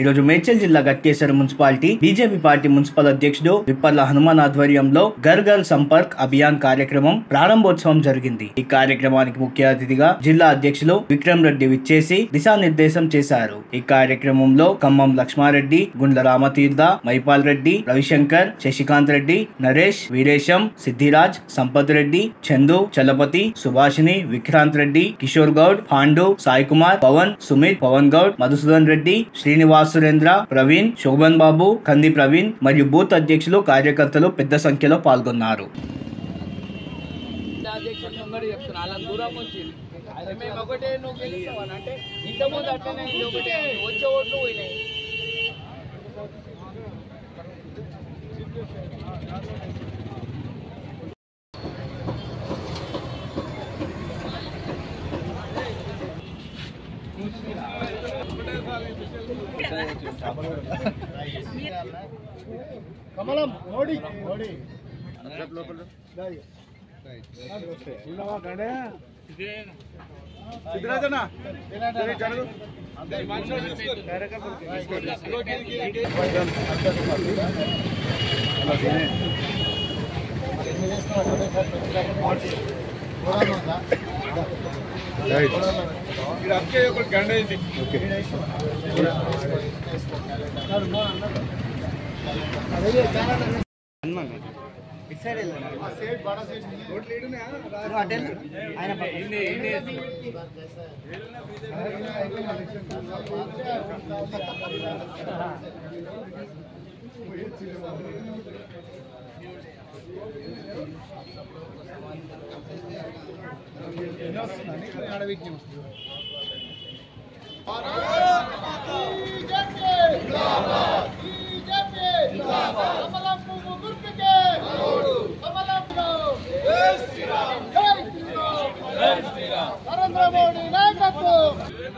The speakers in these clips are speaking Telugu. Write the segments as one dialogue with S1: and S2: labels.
S1: ఈరోజు మేడ్చల్ జిల్లా Ghatkesar municipality BJP party municipal అధ్యక్షుడు విప్పర్ల హనుమాన్ ఆధ్వర్యంలో ఘర్ ఘర్ సంపర్క్ అభియాన్ కార్యక్రమం ప్రారంభోత్సవం జరిగింది। ఈ కార్యక్రమానికి ముఖ్య అతిథిగా జిల్లా అధ్యక్షులు విక్రమ్ రెడ్డి విచ్చేసి దిశానిర్దేశం చేశారు। ఈ కార్యక్రమంలో ఖమ్మం లక్ష్మారెడ్డి, గుండ్ల రామతీర్థ, మైపాల్ రెడ్డి, రవిశంకర్, శశికాంత్ రెడ్డి, నరేష్, వీరేశం, సిద్ధిరాజ్, సంపత్ రెడ్డి, చందు, చలపతి, సుభాషిని, విక్రాంత్ రెడ్డి, కిషోర్ గౌడ్, పాండు, సాయి కుమార్, పవన్, సుమిత్, పవన్ గౌడ్, మధుసూదన్ రెడ్డి, శ్రీనివాస్, సురేంద్ర, ప్రవీణ్, శోభన్ బాబు, కంది ప్రవీణ్ మరియు బూత్ అధ్యక్షులు, కార్యకర్తలు పెద్ద సంఖ్యలో పాల్గొన్నారు।
S2: కమలం మోడీ సిద్ధరాజనా నరేంద్ర మోడీ నాయకత్వం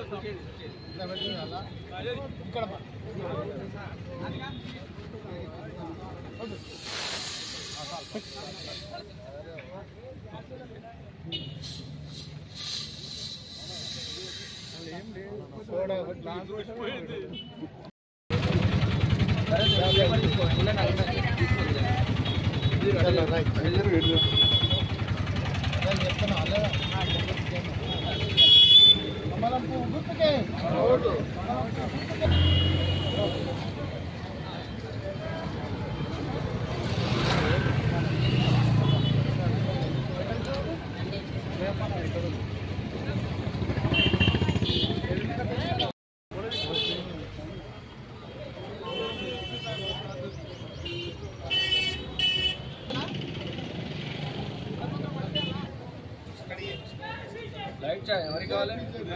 S2: ఎవరికి కావాలి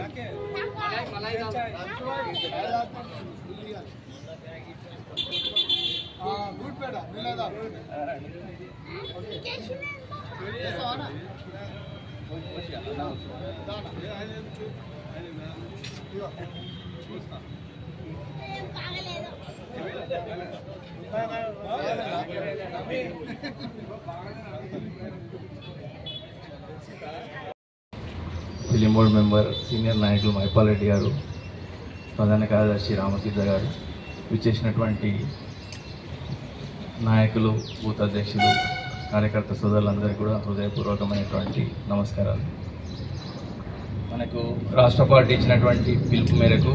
S3: ఫిలిం బోర్డు మెంబర్, సీనియర్ నాయకులు మైపాల్ రెడ్డి గారు, ప్రధాన కార్యదర్శి రామతీర్థ గారు, విచ్చేసినటువంటి నాయకులు, బూత్ అధ్యక్షులు, కార్యకర్త సోదరులందరికీ కూడా హృదయపూర్వకమైనటువంటి నమస్కారాలు। మనకు రాష్ట్ర పార్టీ ఇచ్చినటువంటి పిలుపు మేరకు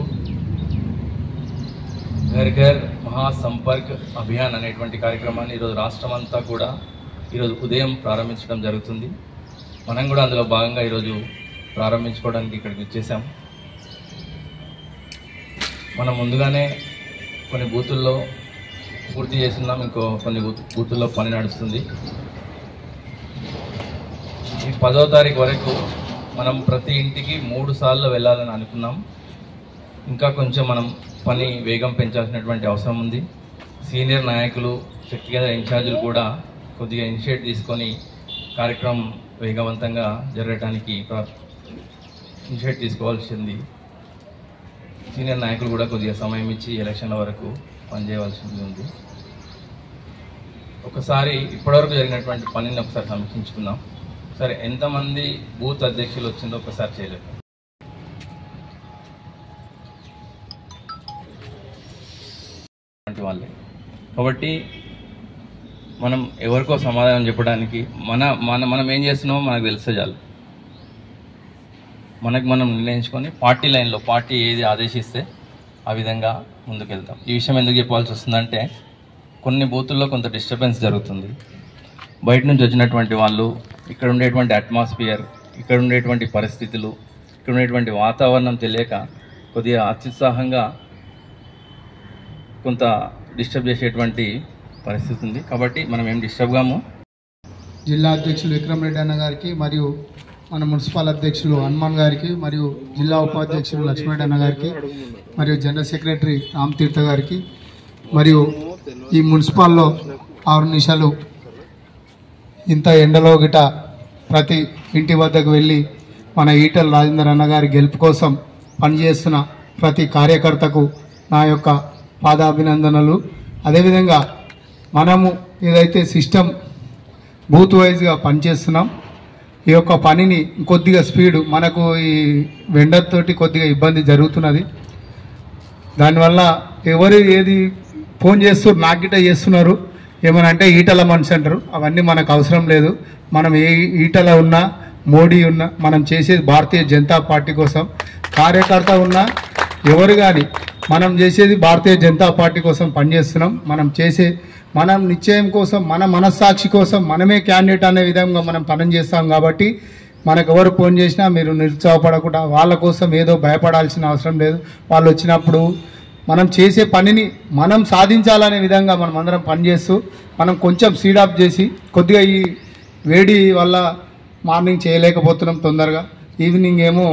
S3: ఘర్ ఘర్ మహాసంపర్క్ అభియాన్ అనేటువంటి కార్యక్రమాన్ని ఈరోజు రాష్ట్రమంతా కూడా ఈరోజు ఉదయం ప్రారంభించడం జరుగుతుంది। మనం కూడా అందులో భాగంగా ఈరోజు ప్రారంభించుకోవడానికి ఇక్కడికి వచ్చేసాం। మనం ముందుగానే కొన్ని బూతుల్లో పూర్తి చేస్తున్నాం, ఇంకో కొన్ని బూతుల్లో పని నడుస్తుంది। ఈ 10వ తారీఖు వరకు మనం ప్రతి ఇంటికి 3 సార్లు వెళ్ళాలని అనుకున్నాం। ఇంకా కొంచెం మనం పని వేగం పెంచాల్సినటువంటి అవసరం ఉంది। సీనియర్ నాయకులు, శక్తి కేంద్ర ఇన్ఛార్జీలు కూడా కొద్దిగా ఇనిషియేట్ తీసుకొని కార్యక్రమం వేగవంతంగా జరగడానికి ఇనిషియేట్ తీసుకోవాల్సింది। సీనియర్ నాయకులు కూడా కొద్దిగా సమయం ఇచ్చి ఎలక్షన్ల వరకు పనిచేయవలసింది ఉంది। ఒకసారి ఇప్పటివరకు జరిగినటువంటి పనిని ఒకసారి సమీక్షించుకుందాం। సరే, ఎంతమంది బూత్ అధ్యక్షులు వచ్చిందో ఒకసారి చేయలేదు। కాబట్టి మనం ఎవరికో సమాధానం చెప్పడానికి మనం ఏం చేస్తున్నామో మనకు తెలిస్తే చాలు. మనం నిర్ణయించుకొని పార్టీ లైన్లో పార్టీ ఏది ఆదేశిస్తే ఆ విధంగా ముందుకెళ్తాం. ఈ విషయం ఎందుకు చెప్పాల్సి వస్తుందంటే కొన్ని బూతుల్లో కొంత డిస్టర్బెన్స్ జరుగుతుంది. బయట నుంచి వచ్చినటువంటి వాళ్ళు ఇక్కడ ఉండేటువంటి అట్మాస్ఫియర్, ఇక్కడ ఉండేటువంటి పరిస్థితులు, ఇక్కడ ఉండేటువంటి వాతావరణం తెలియక కొద్దిగా అత్యుత్సాహంగా కొంత డిస్టర్బ్ చేసేటువంటి పరిస్థితి ఉంది. కాబట్టి మనం ఏం డిస్టర్బ్ కాము.
S4: జిల్లా అధ్యక్షులు విక్రమ్ రెడ్డి అన్న గారికి, మరియు మన మున్సిపల్ అధ్యక్షులు హనుమాన్ గారికి, మరియు జిల్లా ఉపాధ్యక్షులు లక్ష్మణ్ అన్న గారికి, మరియు జనరల్ సెక్రటరీ రామ్ తీర్థ గారికి, మరియు ఈ మున్సిపాల్లో 6 నిమిషాలు ఇంత ఎండలో గిట ప్రతి ఇంటి వద్దకు వెళ్ళి మన ఈటల రాజేందర్ అన్న గారి గెలుపు కోసం పనిచేస్తున్న ప్రతి కార్యకర్తకు నా యొక్క పాదాభినందనలు. అదేవిధంగా మనము ఏదైతే సిస్టమ్ బూత్ వైజ్గా పనిచేస్తున్నాం, ఈ యొక్క పనిని కొద్దిగా స్పీడు, మనకు ఈ వెండర్ తోటి కొద్దిగా ఇబ్బంది జరుగుతున్నది. దానివల్ల ఎవరు ఏది ఫోన్ చేస్తున్నారు, నాకు గిట్ట చేస్తున్నారు, ఏమనంటే ఈటల మనిషి అంటారు. అవన్నీ మనకు అవసరం లేదు. మనం ఏ ఈటల ఉన్నా, మోడీ ఉన్నా, మనం చేసేది భారతీయ జనతా పార్టీ కోసం. కార్యకర్త ఉన్నా ఎవరు కానీ మనం చేసేది భారతీయ జనతా పార్టీ కోసం పనిచేస్తున్నాం. మనం నిశ్చయం కోసం, మన మనస్సాక్షి కోసం మనమే క్యాండిడేట్ అనే విధంగా మనం పని చేస్తాం. కాబట్టి మనకు ఎవరు ఫోన్ చేసినా మీరు నిరుత్సాహపడకుండా, వాళ్ళ కోసం ఏదో భయపడాల్సిన అవసరం లేదు. వాళ్ళు వచ్చినప్పుడు మనం చేసే పనిని మనం సాధించాలనే విధంగా మనం అందరం పనిచేస్తూ మనం కొంచెం స్పీడప్ చేసి, కొద్దిగా ఈ వేడి వల్ల మార్నింగ్ చేయలేకపోతున్నాం తొందరగా. ఈవినింగ్ ఏమో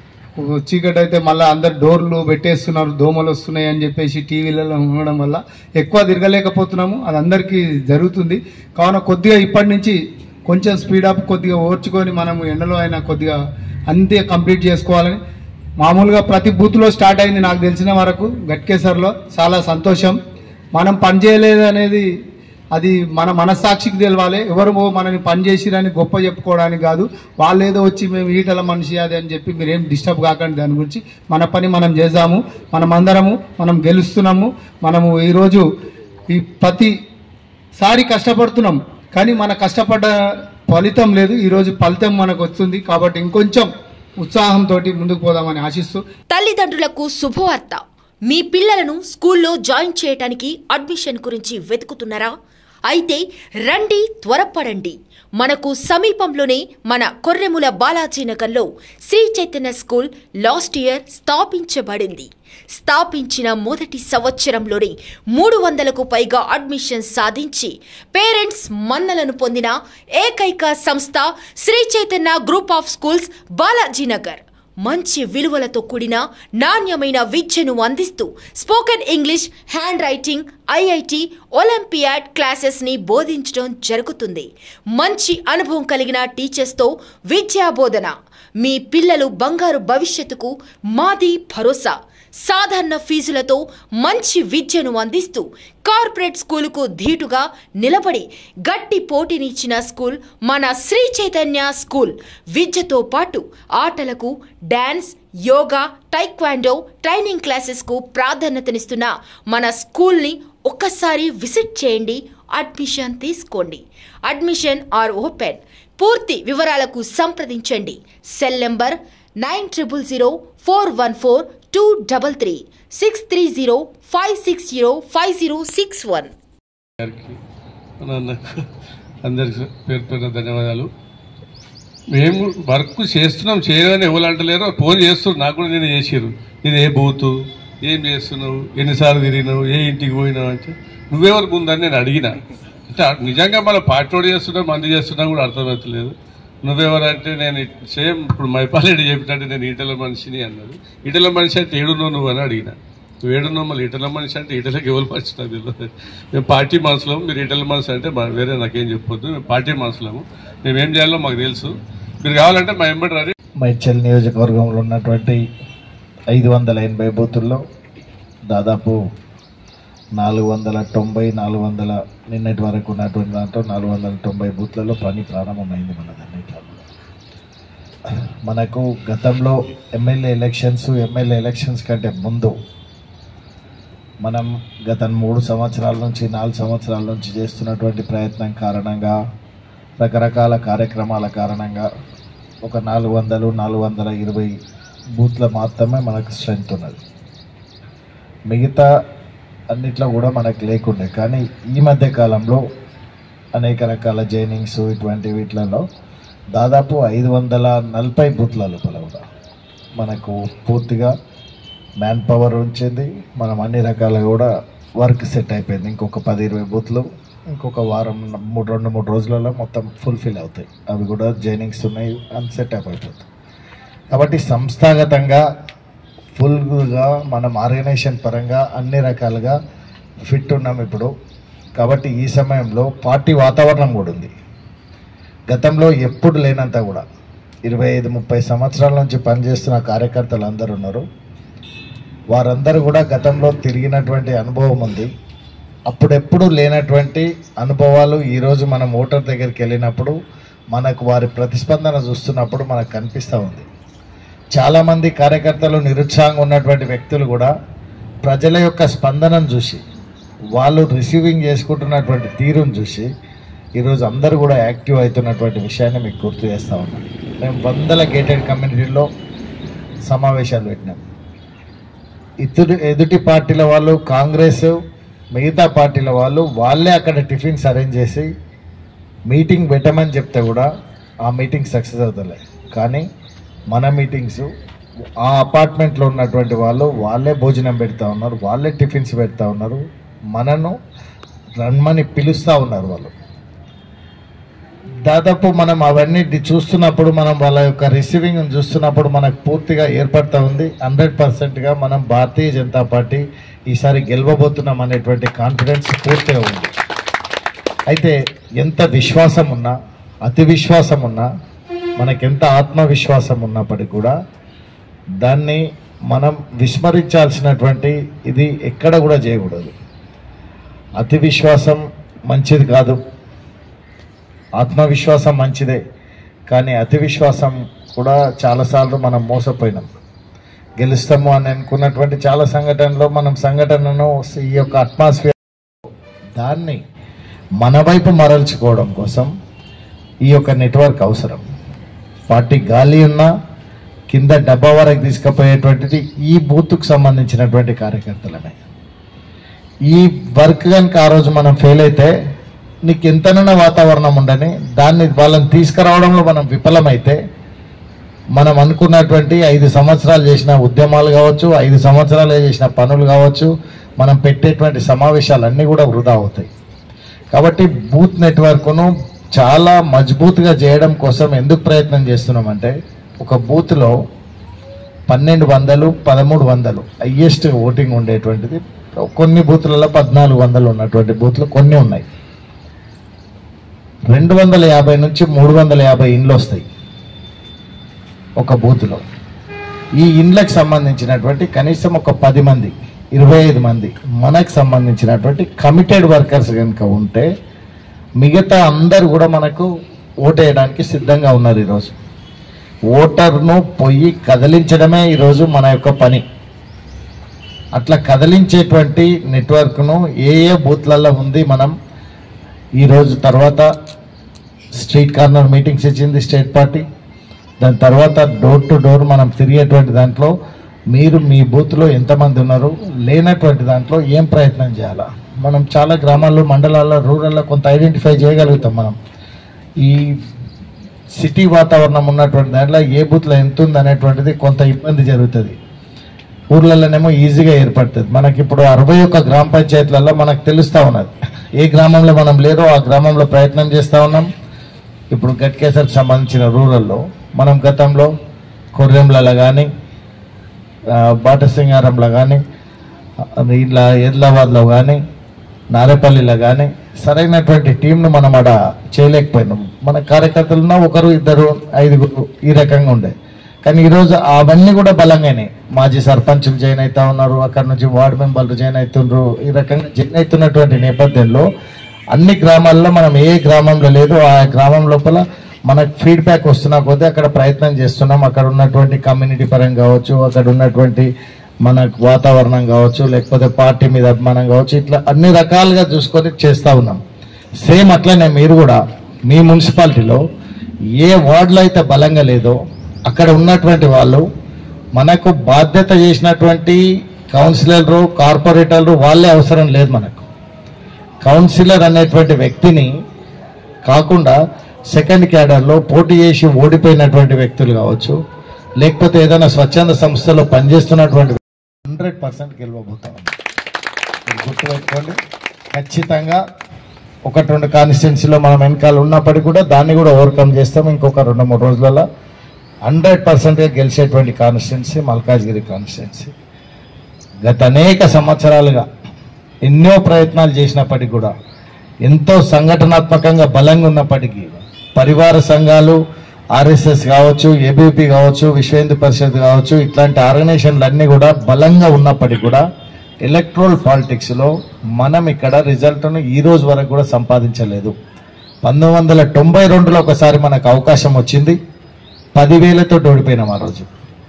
S4: చీకటి అయితే మళ్ళీ అందరు డోర్లు పెట్టేస్తున్నారు, దోమలు వస్తున్నాయి అని చెప్పేసి టీవీలలో ఉండడం వల్ల ఎక్కువ తిరగలేకపోతున్నాము. అది అందరికీ జరుగుతుంది. కావున కొద్దిగా ఇప్పటి నుంచి కొంచెం స్పీడప్, కొద్దిగా ఓర్చుకొని మనము ఎండలో అయినా కొద్దిగా అంతే కంప్లీట్ చేసుకోవాలని. మామూలుగా ప్రతి బూత్లో స్టార్ట్ అయింది నాకు తెలిసిన వరకు గట్కేసర్లో. చాలా సంతోషం. మనం పనిచేయలేదు అనేది అది మన మనస్సాక్షికి తెలవాలి. ఎవరు మనని పనిచేసిరని గొప్ప చెప్పుకోవడానికి కాదు. వాళ్ళు ఏదో వచ్చి మేము ఈటల మనిషి అది అని చెప్పి మీరేం డిస్టర్బ్ కాకండి. దాని గురించి మన పని మనం చేద్దాము. మనం గెలుస్తున్నాము. మనము ఈరోజు ఈ ప్రతిసారి కష్టపడుతున్నాం, కానీ మన కష్టపడ్డ ఫలితం లేదు. ఈరోజు ఫలితం మనకు వస్తుంది. కాబట్టి ఇంకొంచెం ఉత్సాహంతో ముందుకు పోదామని ఆశిస్తూ,
S5: తల్లిదండ్రులకు శుభవార్త. మీ పిల్లలను స్కూల్లో జాయిన్ చేయడానికి అడ్మిషన్ గురించి వెతుకుతున్నారా? అయితే రండి, త్వరపడండి. మనకు సమీపంలోనే మన కొర్రెముల బాలాజీ నగర్లో Sri Chaitanya school last year స్థాపించబడింది. స్థాపించిన మొదటి సంవత్సరంలోనే 300కు పైగా అడ్మిషన్ సాధించి పేరెంట్స్ మన్నలను పొందిన ఏకైక సంస్థ Sri Chaitanya group of schools Balaji Nagar. మంచి విలువలతో కూడిన నాణ్యమైన విద్యను అందిస్తూ spoken English, handwriting, IIT, olympiad classes ని బోధించడం జరుగుతుంది. మంచి అనుభవం కలిగిన టీచర్స్తో విద్యా బోధన. మీ పిల్లలు బంగారు భవిష్యత్తుకు మాది భరోసా. సాధారణ ఫీజులతో మంచి విద్యను అందిస్తూ కార్పొరేట్ స్కూలుకు ధీటుగా నిలబడి గట్టి పోటీనిచ్చిన స్కూల్ మన శ్రీ చైతన్య స్కూల్. విద్యతో పాటు ఆటలకు, డాన్స్, యోగా, టైక్వాండో ట్రైనింగ్ క్లాసెస్కు ప్రాధాన్యతనిస్తున్న మన స్కూల్ని ఒక్కసారి విజిట్ చేయండి. అడ్మిషన్ తీసుకోండి. Admission are open. పూర్తి వివరాలకు సంప్రదించండి. Cell number 900414 233 630 560 5061.
S6: అందరికి పేరు పేరున ధన్యవాదాలు. మేము వర్క్ చేస్తున్నాం, చేయని ఎవరు అంటలేరు. ఫోన్ చేస్తున్నారు నాకు కూడా, నేను చేసారు, నేను ఏ బూతు, ఏం చేస్తున్నావు, ఎన్నిసార్లు తిరిగినావు, ఏ ఇంటికి పోయినావు అంటే నువ్వెవరు ముందని నేను అడిగిన. అంటే నిజంగా మన పార్టీ చేస్తున్నాం, మంది చేస్తున్నాం కూడా అర్థమవుతలేదు. నువ్వెవరంటే నేను సేమ్ ఇప్పుడు మైపాలెడ్డి చెప్పినట్టు నేను ఈటల మనిషిని అన్నాడు. ఈటల మనిషి అంటే ఏడున్నావు నువ్వు అని అడిగిన. నువ్వు ఏడున్నావు, మళ్ళీ ఈటల మనిషి అంటే ఈటలకి ఎవరు మనిషి నాకు తెలియదు. మేము పార్టీ మనసులము, మీరు ఈటల మనిషి అంటే వేరే నాకేం చెప్పొద్దు. మేము పార్టీ మనసులము, మేమేం చేయాలో మాకు తెలుసు. మీరు కావాలంటే మా ఎంబడి రాని.
S7: మేడ్చల్ నియోజకవర్గంలో ఉన్నటువంటి 580 బూతుల్లో దాదాపు 490 నిన్నటి వరకు ఉన్నటువంటి దాంట్లో 490 బూత్లలో పని ప్రారంభమైంది మనదన్నిట్లో. మనకు గతంలో ఎమ్మెల్యే ఎలక్షన్స్ కంటే ముందు మనం గత 3 సంవత్సరాల నుంచి 4 సంవత్సరాల నుంచి చేస్తున్నటువంటి ప్రయత్నం కారణంగా, రకరకాల కార్యక్రమాల కారణంగా ఒక 420 బూత్ల మాత్రమే మనకు స్ట్రెంత్ ఉన్నది. మిగతా అన్నిట్లో కూడా మనకు లేకుండే. కానీ ఈ మధ్య కాలంలో అనేక రకాల జైనింగ్స్ ఇటువంటి వీటిలలో దాదాపు 540 బూత్ల లోపల కూడా మనకు పూర్తిగా మ్యాన్ పవర్ ఉంచింది. మనం అన్ని రకాలుగా కూడా వర్క్ సెట్ అయిపోయింది. ఇంకొక 10-20 బూత్లు ఇంకొక వారం 2-3 రోజులలో మొత్తం ఫుల్ఫిల్ అవుతాయి. అవి కూడా జైనింగ్స్ ఉన్నాయి, అని సెటప్ అయిపోతాయి. కాబట్టి సంస్థాగతంగా ఫుల్గా మనం ఆర్గనైజేషన్ పరంగా అన్ని రకాలుగా ఫిట్ ఉన్నాం ఇప్పుడు. కాబట్టి ఈ సమయంలో పార్టీ వాతావరణం కూడా ఉంది. గతంలో ఎప్పుడు లేనంత కూడా 25-30 సంవత్సరాల నుంచి పనిచేస్తున్న కార్యకర్తలు అందరూ ఉన్నారు. వారందరూ కూడా గతంలో తిరిగినటువంటి అనుభవం ఉంది. అప్పుడెప్పుడు లేనటువంటి అనుభవాలు ఈరోజు మనం ఓటర్ దగ్గరికి వెళ్ళినప్పుడు మనకు వారి ప్రతిస్పందన చూస్తున్నప్పుడు మనకు కనిపిస్తూ ఉంది. చాలామంది కార్యకర్తలు నిరుత్సాహంగా ఉన్నటువంటి వ్యక్తులు కూడా ప్రజల యొక్క స్పందనను చూసి, వాళ్ళు రిసీవింగ్ చేసుకుంటున్నటువంటి తీరును చూసి ఈరోజు అందరూ కూడా యాక్టివ్ అవుతున్నటువంటి విషయాన్ని మీకు గుర్తు చేస్తూ ఉన్నాం. మేము 100 గేటెడ్ కమ్యూనిటీల్లో సమావేశాలు పెట్టినాం. ఎదుటి పార్టీల వాళ్ళు, కాంగ్రెస్ మిగతా పార్టీల వాళ్ళు వాళ్ళే అక్కడ టిఫిన్స్ అరేంజ్ చేసి మీటింగ్ పెట్టమని చెప్తే కూడా ఆ మీటింగ్ సక్సెస్ అవుతలే. కానీ మన మీటింగ్స్ ఆ అపార్ట్మెంట్లో ఉన్నటువంటి వాళ్ళు వాళ్ళే భోజనం పెడతా ఉన్నారు, వాళ్ళే టిఫిన్స్ పెడతా ఉన్నారు, మనను రమ్మని పిలుస్తూ ఉన్నారు వాళ్ళు. దాదాపు మనం అవన్నీ చూస్తున్నప్పుడు, మనం వాళ్ళ యొక్క రిసీవింగ్ చూస్తున్నప్పుడు మనకు పూర్తిగా ఏర్పడుతూ ఉంది. 100%గా మనం భారతీయ జనతా పార్టీ ఈసారి గెలవబోతున్నాం అనేటువంటి కాన్ఫిడెన్స్ పూర్తిగా ఉంది. అయితే ఎంత విశ్వాసం ఉన్నా, అతి విశ్వాసం ఉన్నా, మనకెంత ఆత్మవిశ్వాసం ఉన్నప్పటికీ కూడా దాన్ని మనం విస్మరించాల్సినటువంటి ఇది ఎక్కడ కూడా చేయకూడదు. అతి విశ్వాసం మంచిది కాదు, ఆత్మవిశ్వాసం మంచిదే. కానీ అతి విశ్వాసం కూడా చాలాసార్లు మనం మోసపోయినాం. గెలుస్తాము అని అనుకున్నటువంటి చాలా సంఘటనలో మనం సంఘటనను ఈ యొక్క అట్మాస్ఫియర్ దాన్ని మన వైపు మరల్చుకోవడం కోసం ఈ యొక్క నెట్వర్క్ అవసరం. పార్టీ గాలి ఉన్నా కింద డబ్బా వరకు తీసుకుపోయేటువంటిది ఈ బూత్కు సంబంధించినటువంటి కార్యకర్తలనే. ఈ వర్క్ కనుక ఆ రోజు మనం ఫెయిల్ అయితే నీకు ఎంతనైనా వాతావరణం ఉండని దాన్ని వాళ్ళని తీసుకురావడంలో మనం విఫలమైతే మనం అనుకున్నటువంటి 5 సంవత్సరాలు చేసిన ఉద్యమాలు కావచ్చు, 5 సంవత్సరాలు చేసిన పనులు కావచ్చు, మనం పెట్టేటువంటి సమావేశాలన్నీ కూడా వృధా అవుతాయి. కాబట్టి బూత్ నెట్వర్క్ను చాలా మజబూత్గా చేయడం కోసం ఎందుకు ప్రయత్నం చేస్తున్నామంటే, ఒక బూత్లో 1200, 1300 హైయెస్ట్ ఓటింగ్ ఉండేటువంటిది. కొన్ని బూత్లలో 1400 ఉన్నటువంటి బూత్లు కొన్ని ఉన్నాయి. 250 నుంచి 350 ఇండ్లు వస్తాయి ఒక బూత్లో. ఈ ఇండ్లకు సంబంధించినటువంటి కనీసం ఒక 10 మంది 25 మంది మనకు సంబంధించినటువంటి కమిటెడ్ వర్కర్స్ కనుక ఉంటే మిగతా అందరు కూడా మనకు ఓటేయడానికి సిద్ధంగా ఉన్నారు. ఈరోజు ఓటర్ను పొయ్యి కదిలించడమే ఈరోజు మన యొక్క పని. అట్లా కదిలించేటువంటి నెట్వర్క్ను ఏ బూత్లలో ఉంది. మనం ఈరోజు తర్వాత స్ట్రీట్ కార్నర్ మీటింగ్స్ ఇచ్చింది స్టేట్ పార్టీ. దాని తర్వాత డోర్ టు డోర్ మనం తిరిగేటువంటి దాంట్లో మీరు మీ బూత్లో ఎంతమంది ఉన్నారు, లేనటువంటి దాంట్లో ఏం ప్రయత్నం చేయాలా. మనం చాలా గ్రామాల్లో, మండలాల్లో, రూరల్లో కొంత ఐడెంటిఫై చేయగలుగుతాం. మనం ఈ సిటీ వాతావరణం ఉన్నటువంటి దాంట్లో ఏ బూత్లో ఎంత ఉంది అనేటువంటిది కొంత ఇబ్బంది జరుగుతుంది. ఊర్లలోనేమో ఈజీగా ఏర్పడుతుంది. మనకి ఇప్పుడు 61 గ్రామ పంచాయతీలలో మనకు తెలుస్తూ ఉన్నది. ఏ గ్రామంలో మనం లేదో ఆ గ్రామంలో ప్రయత్నం చేస్తూ ఉన్నాం. ఇప్పుడు గట్కేసర్కి సంబంధించిన రూరల్లో మనం గతంలో కొర్రెంలలో కానీ, బాటసింగారంలో కానీ, ఇలా ఎద్లాబాద్లో కానీ, నారేపల్లిలో కానీ సరైనటువంటి టీంను మనం అక్కడ చేయలేకపోయినాం. మన కార్యకర్తలున్నా 1, 2, 5 ఈ రకంగా ఉండే. కానీ ఈరోజు అవన్నీ కూడా బలంగానే మాజీ సర్పంచులు జాయిన్ అవుతా ఉన్నారు, అక్కడ నుంచి వార్డు మెంబర్లు జాయిన్ అవుతున్నారు. ఈ రకంగా జాయిన్ అవుతున్నటువంటి నేపథ్యంలో అన్ని గ్రామాల్లో మనం ఏ గ్రామంలో లేదో ఆ గ్రామం లోపల మనకు ఫీడ్బ్యాక్ వస్తున్నా కొద్దీ అక్కడ ప్రయత్నం చేస్తున్నాం. అక్కడ ఉన్నటువంటి కమ్యూనిటీ పరంగా కావచ్చు, అక్కడ ఉన్నటువంటి మనకు వాతావరణం కావచ్చు, లేకపోతే పార్టీ మీద అభిమానం కావచ్చు, ఇట్లా అన్ని రకాలుగా చూసుకొని చేస్తూ ఉన్నాం. సేమ్ అట్లనే మీరు కూడా మీ మున్సిపాలిటీలో ఏ వార్డులో అయితే బలంగా లేదో అక్కడ ఉన్నటువంటి వాళ్ళు మనకు బాధ్యత చేసినటువంటి కౌన్సిలర్లు, కార్పొరేటర్లు వాళ్ళే అవసరం లేదు. మనకు కౌన్సిలర్ అనేటువంటి వ్యక్తిని కాకుండా సెకండ్ క్యాడర్లో పోటీ చేసి ఓడిపోయినటువంటి వ్యక్తులు కావచ్చు, లేకపోతే ఏదైనా స్వచ్ఛంద సంస్థలో పనిచేస్తున్నటువంటి 100% గెలవబోతాం. గుర్తుపెట్టుకోండి. ఖచ్చితంగా 1-2 కాన్స్టిట్యున్సీలో మనం వెనకాల ఉన్నప్పటికీ కూడా దాన్ని కూడా ఓవర్కమ్ చేస్తాం. ఇంకొక 2-3 రోజులలో 100%గా గెలిచేటువంటి కాన్స్టిట్యున్సీ మల్కాజ్గిరి కాన్స్టిట్యున్సీ. గత అనేక సంవత్సరాలుగా ఎన్నో ప్రయత్నాలు చేసినప్పటికీ కూడా, ఎంతో సంఘటనాత్మకంగా బలంగా ఉన్నప్పటికీ, పరివార సంఘాలు, ఆర్ఎస్ఎస్ కావచ్చు, ఏబీపీ కావచ్చు, విశ్వ హిందూ పరిషత్ కావచ్చు, ఇట్లాంటి ఆర్గనైజేషన్లు అన్నీ కూడా బలంగా ఉన్నప్పటికీ కూడా ఎలక్ట్రల్ పాలిటిక్స్లో మనం ఇక్కడ రిజల్ట్ను ఈ రోజు వరకు కూడా సంపాదించలేదు. 1992లో ఒకసారి మనకు అవకాశం వచ్చింది, 10,000తో ఓడిపోయినాం ఆ రోజు.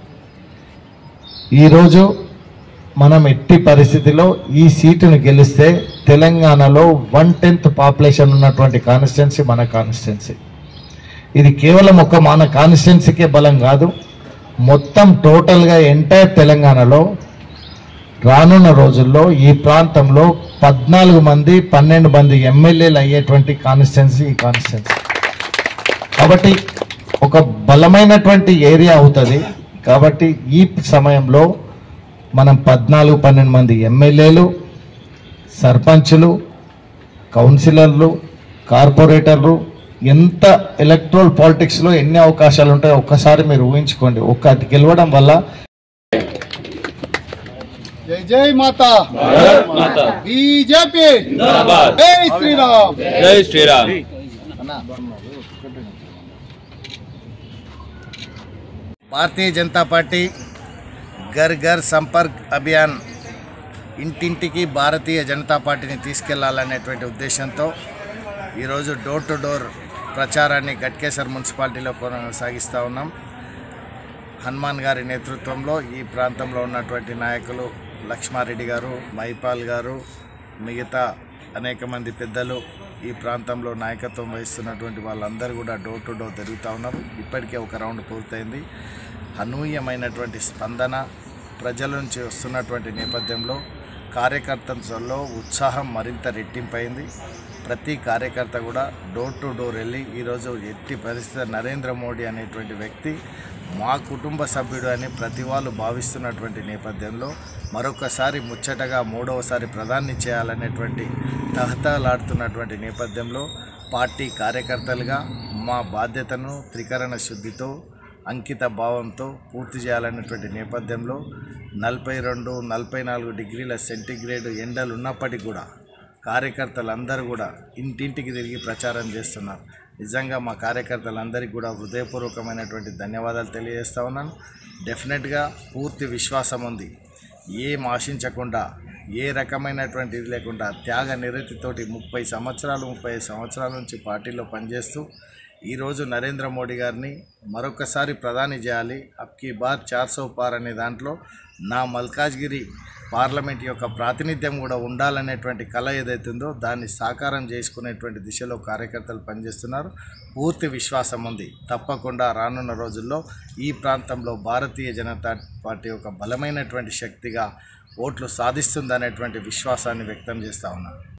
S7: ఈరోజు మనం ఎట్టి పరిస్థితిలో ఈ సీటును గెలిస్తే తెలంగాణలో 1/10 పాపులేషన్ ఉన్నటువంటి కాన్స్టిట్యున్సీ మన కాన్స్టిట్యున్సీ. ఇది కేవలం మన కాన్స్టిట్యున్సీకే బలం కాదు, మొత్తం టోటల్గా ఎంటైర్ తెలంగాణలో రానున్న రోజుల్లో ఈ ప్రాంతంలో 14 మంది 12 మంది ఎమ్మెల్యేలు అయ్యేటువంటి కాన్స్టిట్యున్సీ ఈ కాన్స్టిట్యున్సీ. కాబట్టి ఒక బలమైనటువంటి ఏరియా అవుతుంది. కాబట్టి ఈ సమయంలో మనం 14-12 మంది ఎమ్మెల్యేలు, సర్పంచులు, కౌన్సిలర్లు, కార్పొరేటర్లు, ఎంత ఎలక్ట్రల్ పాలిటిక్స్లో ఎన్ని అవకాశాలు ఉంటాయో ఒక్కసారి మీరు ఊహించుకోండి. ఒక్కటి గెలవడం వల్ల
S2: జై జై మాతా బీజేపీ జై శ్రీరామ్
S3: జై శ్రీరామ్.
S8: భారతీయ జనతా పార్టీ ఘర్ ఘర్ సంపర్క్ అభియాన్, ఇంటింటికి భారతీయ జనతా పార్టీని తీసుకెళ్లాలనేటువంటి ఉద్దేశంతో ఈరోజు డోర్ టు డోర్ ప్రచారాన్ని గట్కేసర్ మున్సిపాలిటీలో కొనసాగిస్తూ ఉన్నాం. హనుమాన్ గారి నేతృత్వంలో ఈ ప్రాంతంలో ఉన్నటువంటి నాయకులు లక్ష్మారెడ్డి గారు, మైపాల్ గారు, మిగతా అనేక మంది పెద్దలు ఈ ప్రాంతంలో నాయకత్వం వహిస్తున్నటువంటి వాళ్ళందరూ కూడా డోర్ టు డోర్ తిరుగుతూ ఉన్నారు. ఇప్పటికే ఒక రౌండ్ పూర్తయింది. అనూహ్యమైనటువంటి స్పందన ప్రజల నుంచి వస్తున్నటువంటి నేపథ్యంలో కార్యకర్తల్లో ఉత్సాహం మరింత రెట్టింపైంది. ప్రతి కార్యకర్త కూడా డోర్ టు డోర్ వెళ్ళి ఈరోజు ఎట్టి పరిస్థితి నరేంద్ర మోడీ అనేటువంటి వ్యక్తి మా కుటుంబ సభ్యుడు అని ప్రతి వాళ్ళు భావిస్తున్నటువంటి నేపథ్యంలో మరొకసారి ముచ్చటగా 3వసారి ప్రధాని చేయాలనేటువంటి తహతలాడుతున్నటువంటి నేపథ్యంలో పార్టీ కార్యకర్తలుగా మా బాధ్యతను త్రికరణ శుద్ధితో, అంకిత భావంతో పూర్తి చేయాలనేటువంటి నేపథ్యంలో 42-44 డిగ్రీల సెంటీగ్రేడ్ ఎండలు ఉన్నప్పటికీ కూడా కార్యకర్తలందరూ కూడా ఇంటింటికి తిరిగి ప్రచారం చేస్తున్నారు. నిజంగా మా కార్యకర్తలందరికీ కూడా హృదయపూర్వకమైనటువంటి ధన్యవాదాలు తెలియజేస్తూ ఉన్నాను. డెఫినెట్గా పూర్తి విశ్వాసం ఉంది. ఏం ఆశించకుండా, ఏ రకమైనటువంటి ఇది లేకుండా త్యాగ నిరతితోటి 30 సంవత్సరాలు 35 సంవత్సరాల నుంచి పార్టీలో పనిచేస్తూ ఈరోజు నరేంద్ర మోడీ గారిని మరొకసారి ప్రధాని చేయాలి, అబ్కీ బార్ 400 పార్ అనే దాంట్లో నా మల్కాజ్గిరి పార్లమెంట్ యొక్క ప్రాతినిధ్యం కూడా ఉండాలనేటువంటి కళ ఏదైతుందో దాన్ని సాకారం చేసుకునేటువంటి దిశలో కార్యకర్తలు పనిచేస్తున్నారు. పూర్తి విశ్వాసం ఉంది. తప్పకుండా రానున్న రోజుల్లో ఈ ప్రాంతంలో భారతీయ జనతా పార్టీ ఒక బలమైనటువంటి శక్తిగా ఓట్లు సాధిస్తుందనేటువంటి విశ్వాసాన్ని వ్యక్తం చేస్తూ ఉన్నారు.